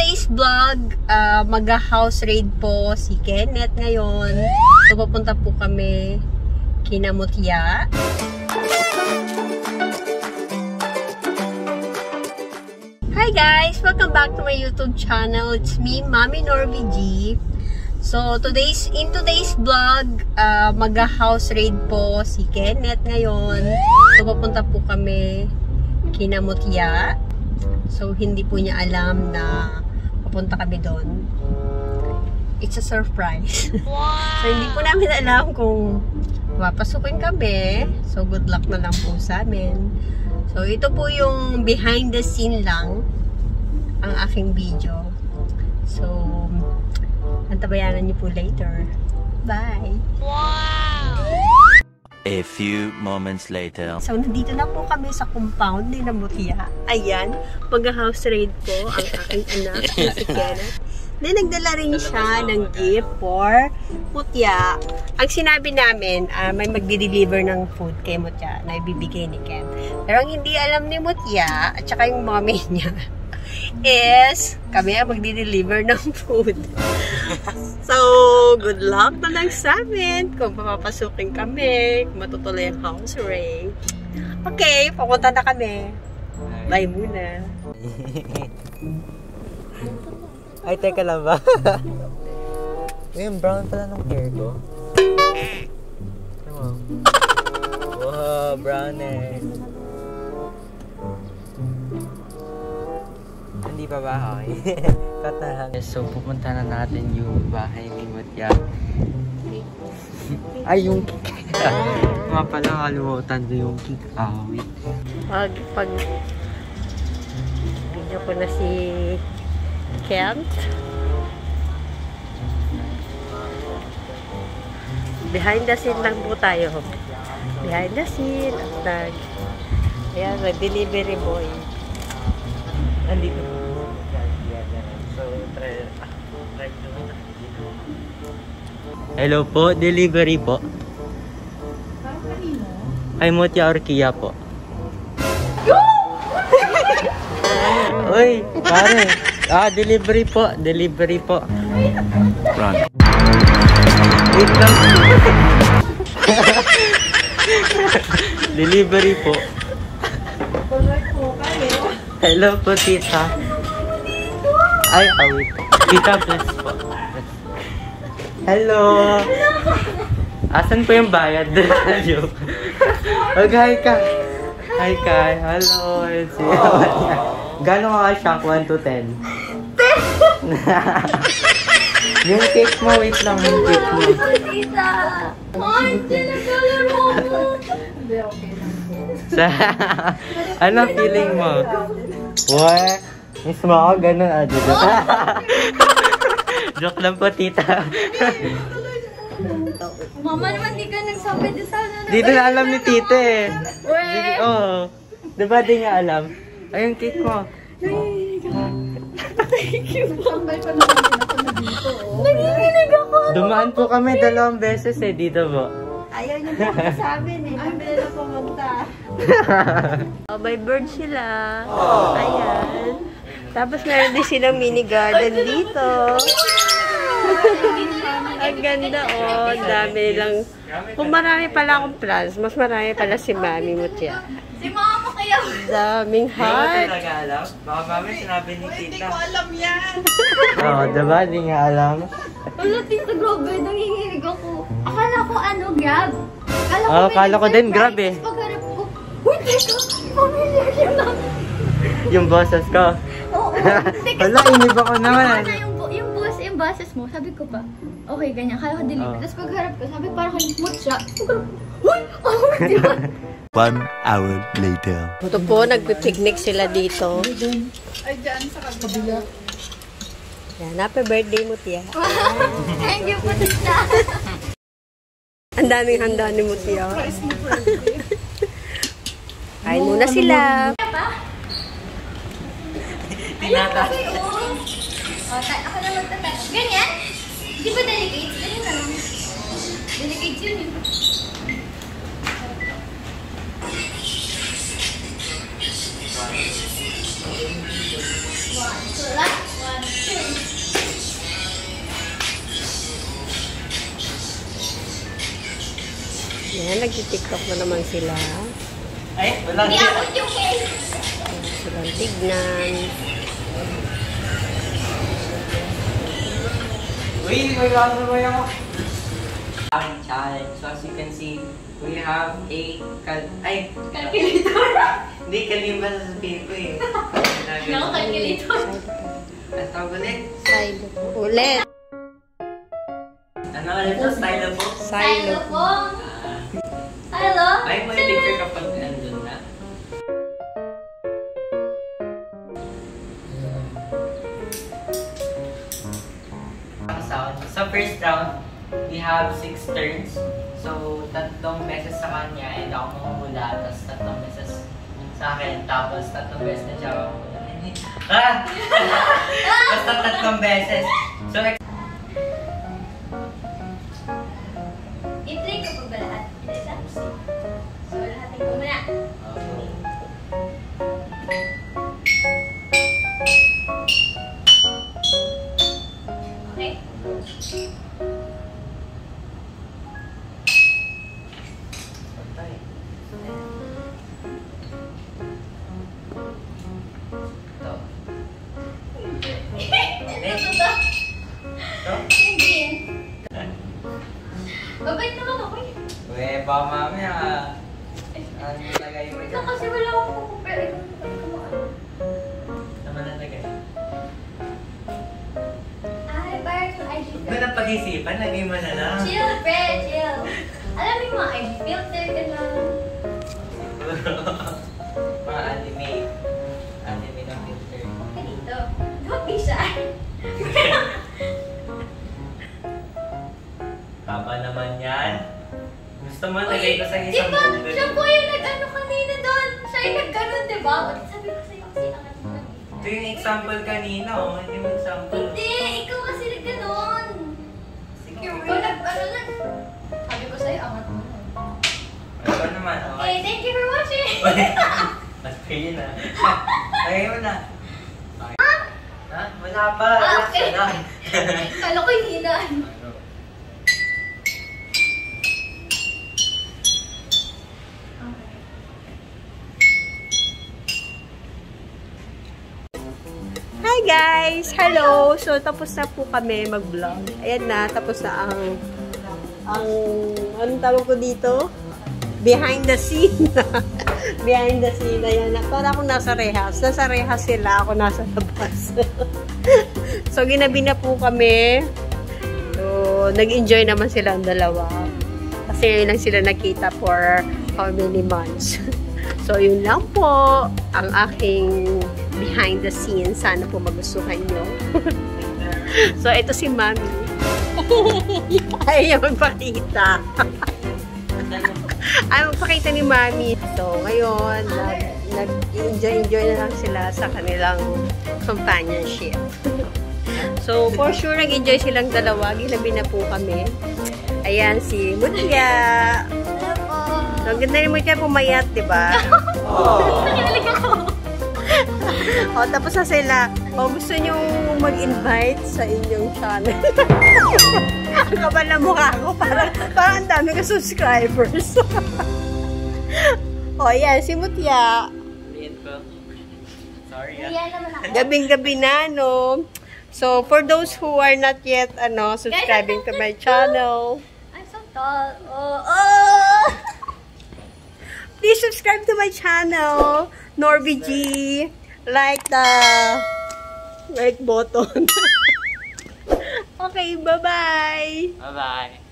today's vlog, mag-house raid po si Kenneth ngayon. So, pupunta po kami kina Mutya. Hi guys! Welcome back to my YouTube channel. It's me, Mami Norby G. So, in today's vlog, mag-house raid po si Kenneth ngayon. So, pupunta po kami kina Mutya. So, hindi po niya alam na pupunta kami doon. It's a surprise. Wow. So, hindi po namin alam kung papasukin kami. So, good luck na lang po sa amin. So, ito po yung behind the scene lang ang aking video. So, antabayanan niyo po later. Bye! Wow! A few moments later. So, nandito na po kami sa compound ni Mutya. Ayan, mag-house raid po ang aking anak na si Kenneth. Then, nagdala rin siya ng gift for Mutya. Ang sinabi namin, may magdi-deliver ng food kay Mutya na ibibigay ni Ken. Pero ang hindi alam ni Mutya, at saka yung mommy niya, is kami ang magdi-deliver ng food. So, good luck na lang sa amin kung papapasukin kami, kung matutuloy ang house raid. Okay, papunta na kami. Bye muna. Ay, teka lang ba? Yung brown pala ng hair ko. Wow, brown eh. Hindi pa ba? Okay. Cut na lang. So, pupunta na natin yung bahay ni Mutya. Ay, yung cake. Mga pala, kalimutan ko yung cake. Wait. Pag video ko na si Kent. Behind the scene lang po tayo. Behind the scene. At ayan, nag-delivery boy. Andito po. So, try hello po, delivery po. Ay, Mutya Orkia po. Uy, pare. Delivery po. Delivery po. Run. Wait lang. Delivery po. Hello po, tita. Ay, wait. Tita, bless po. Hello. Asan po yung bayad? Mag-hi ka. Hi ka. Hello. Gano'n ka ka-shock? 1 to 10? Yung cake mo, wait lang. Yung cake mo. Ay, sinagalaro mo. Ano feeling mo? What? Mismo ako gano'n. Joke lang po, tita. Mama naman, di ka nagsabi di sana. Di na alam ni tita eh. Oo. Diba di nga alam? Ay, yung cake mo. Thank you po. Nanginginig ako. Dumaan po kami 2 beses eh, dito po. Ayaw niyo po sa amin eh. Kami na pumunta. May bird sila. Ayan. Tapos meron din silang mini garden dito. Ang ganda oh. Dami lang. Kung marami pala akong plants, mas marami pala si Mami Mutya. Si Mama kaya. Daming heart. Hindi ko alam. Baka mami sinabi ni tita. Hindi ko alam yan. Oo, diba? Di nga alam. Wala, Tita Grobe, nanginginig ako. Akala ko Grab. Akala ko din Grab eh. Pagharap ko, uy, Tita, familiar yun na. Yung boses ko. Oo. Wala, inib ako naman. Yung boses mo, sabi ko pa, okay, ganyan, kaya ko deliver. Tapos pagharap ko, sabi parang kalimut siya. Uy, diba? 1 hour later. Ito po, nagpipiknik sila dito. Ay, dyan sa kabila. Yan, happy birthday Mutya. Thank you po, Tita. Ang daming handa ni Mutya. Kain muna sila. Tinata. Ako na magtatay. Ganyan? Di ba delicate? Ganyan na lang. Delicate yun yun. One, two, last one. Yan, nag-tiktok na naman sila. Ay, wala. Hindi ako yung case. Silang tignan. Uy, may bago ba ako? Challenge. So as you can see, we have a Calculator. Hindi, kalima sa sabihin ko eh. No, calculator. Ang tawag ulit? Silo. Ulit. Ano ulit ito? Stylobook? Silo. Hello? Ay, mo yung picture kapag nandun na. Sa first round, we have 6 turns. So, 3 beses sa kanya and ako mahula. Tapos 3 beses sa akin. Tapos 3 beses na siya ako mahula. Basta 3 beses. So, I-try ko pa ba lahat? So, lahatin ko muna. Okay? Yung green. Babait naman ako eh. Uwe, baka mamaya. Ano nilagay mo Ito dyan? kasi wala akong kukupera. Naman nalagay. Ay, parang yung IG Huwag mo filter. na pag-isipan, lagay mo na lang. Chill, Fred, chill. Alam mo yung mga IG filter ka lang. Mga anime. Anime ng filter. Ka dito. Don't be shy. Tama naman yan. Gusto mo lagay ko sa isang diba, folder. siya po yung nag-ano kanina doon. Siya yung nag-ganon, diba? Sabi ko sa'yo kasi angat mo lang. Ito yung example kanina, oh. Hindi mo example. Hindi, ikaw kasi nag-ganon. Sige, Ikaw nag-ano lang. Sabi ko sa'yo, angat mo lang. Ano naman, Okay, okay. thank you for watching. Mas kayo na. Lagay mo na. Okay. Ha? Wala pa. Okay. Relax na lang. Kala ko yung hinaan. Hi guys! Hello! So, tapos na po kami mag-vlog. Ayan na, tapos na anong tawag ko dito? Behind the scene. Behind the scene. Ayan na. Para akong nasa rehas. Nasa rehas sila. Ako nasa labas. So, ginabi na po kami. So, nag-enjoy naman sila ang dalawa. Kasi ngayon lang sila nakita for how many months. So, yun lang po ang aking behind the scenes. Sana po magustuhan nyo. So, ito si Mami. Ayaw magpakita. Ayaw magpakita ni Mami. So, ngayon, nag-enjoy na lang sila sa kanilang companionship. So, for sure, nag-enjoy silang dalawa. Ginabi na po kami. Ayan, si Mutya. So, ang ganda ni Mutya pumayat, diba? Nakilig ako. O, tapos na sila. O, gusto nyo mag-invite sa inyong channel. Ang kapal na mukha ko. Parang ang dami ka subscribers. O, yan. Si Mutya. Liit ko. Sorry, Iyan naman ako. Gabing-gabi na, no? So, for those who are not yet, subscribing to my channel, I'm so tall. Oh! please subscribe to my channel, Norby G. Like the like button. Okay, bye-bye. Bye-bye.